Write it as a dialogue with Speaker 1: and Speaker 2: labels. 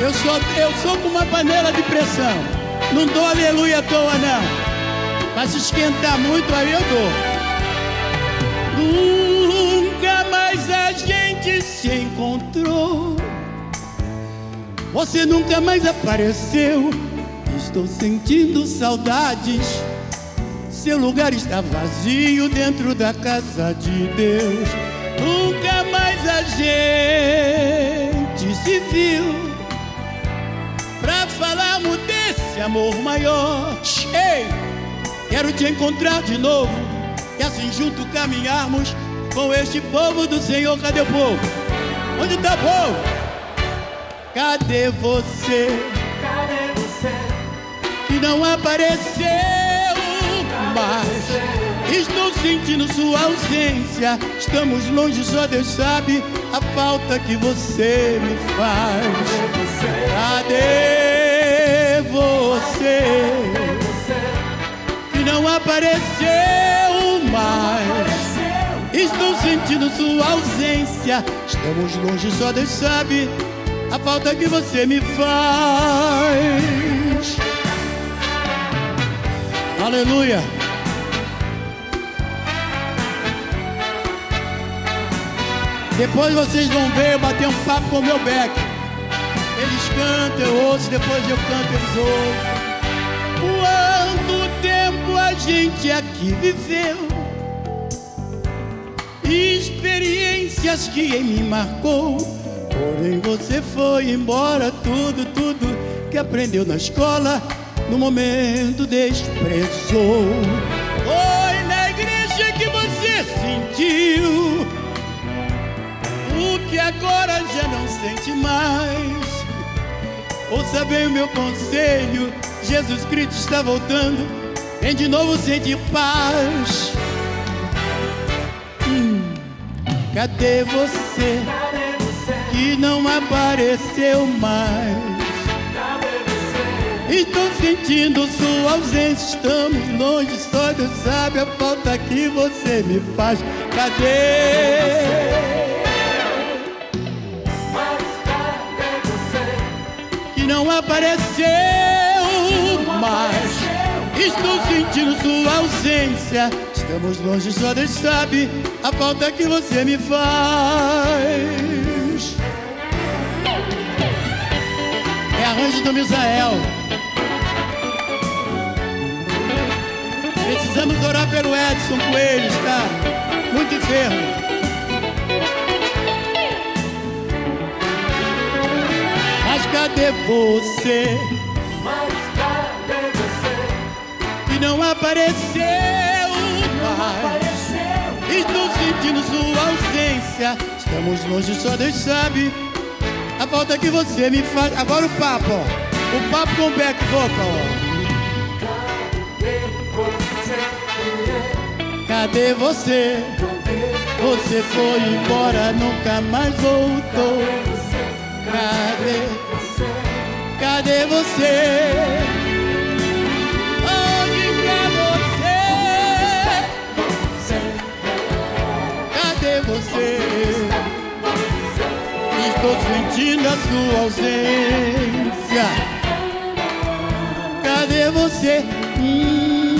Speaker 1: Eu sou como uma panela de pressão. Não dou aleluia à toa, não. Mas se esquentar muito, aí eu dou. Nunca mais a gente se encontrou. Você nunca mais apareceu. Estou sentindo saudades. Seu lugar está vazio dentro da casa de Deus. Nunca mais a gente se viu pra falarmos desse amor maior. Ei, quero te encontrar de novo e assim junto caminharmos com este povo do Senhor. Cadê o povo? Onde está o povo? Cadê você?
Speaker 2: Cadê você?
Speaker 1: Que não apareceu mais. Estou sentindo sua ausência. Estamos longe, só Deus sabe a falta que você me faz. Cadê você? Que não apareceu mais. Estou sentindo sua ausência. Estamos longe, só Deus sabe a falta que você me faz. Aleluia. Depois vocês vão ver eu bater um papo com o meu Beck. Eles cantam, eu ouço, depois eu canto, eles ouvem. Quanto tempo a gente aqui viveu, experiências que em mim marcou. Porém você foi embora, tudo que aprendeu na escola, no momento desprezou. Foi na igreja que você sentiu o que agora já não sente mais. Ouça bem o meu conselho, Jesus Cristo está voltando, vem de novo sentir paz. Cadê você? Que não apareceu mais. Estou sentindo sua ausência. Estamos longe, só Deus sabe a falta que você me faz. Cadê? Que não apareceu mais. Estou sentindo sua ausência. Estamos longe, só Deus sabe a falta que você me faz. É arranjo do Misael. Precisamos orar pelo Edson Coelho, tá? Muito enfermo. Mas cadê você?
Speaker 2: Mas cadê você?
Speaker 1: Que não apareceu mais. Estou sentindo sua ausência. Estamos longe, só Deus sabe a falta que você me faz. Agora o papo, ó. O papo com o back vocal, ó. Cadê você? Você foi embora, nunca mais voltou. Cadê? Cadê você? Onde está você? Cadê você? Estou sentindo a sua ausência. Cadê você?